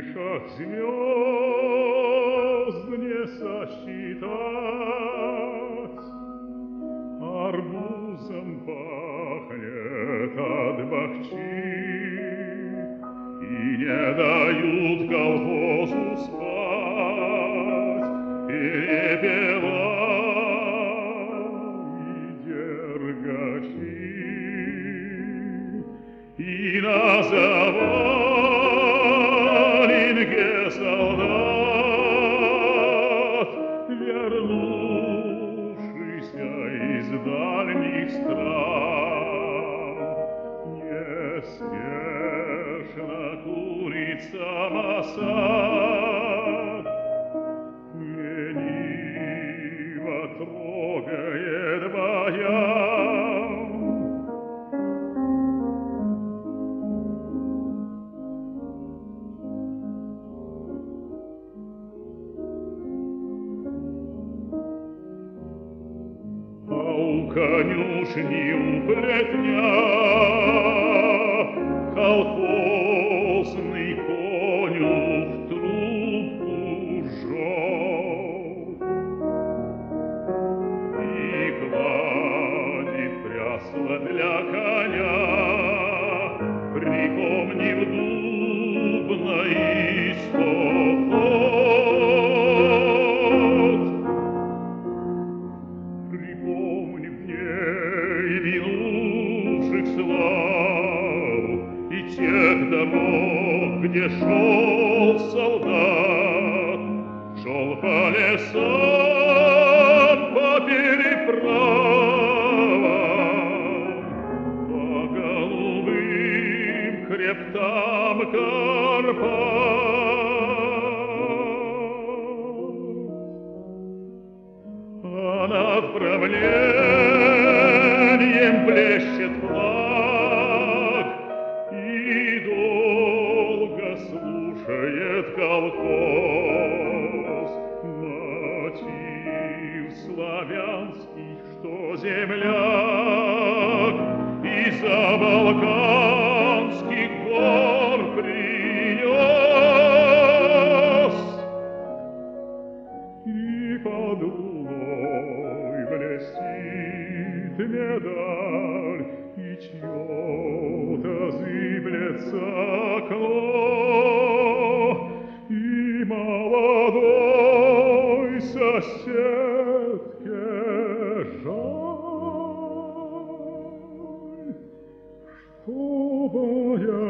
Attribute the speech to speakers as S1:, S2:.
S1: крышах звезд не сосчитать. Арбузом пахнет от бахчи, и не дают колхозу спать. Перепевай, дергачи, и на завалинке солдат, вернувшийся из дальних стран, неспешно курица масад, лениво трогает баян. А у конюшни у плетня колхозный конюх трубку жжет и гладит прясло для коня, припомнив дубный стоход. Припомни мне и минувших слав, и тех дорог, где шел солдат, шел по лесам, по переправам, по голубым хребтам Карпат. А над правлением блещет флаг, и долго слушает колхоз мотив славянский, что земляк из-за балканских гор принес. И под луной блестит медаль, и чье-то зыблется окно, и молодой соседке жаль, что моя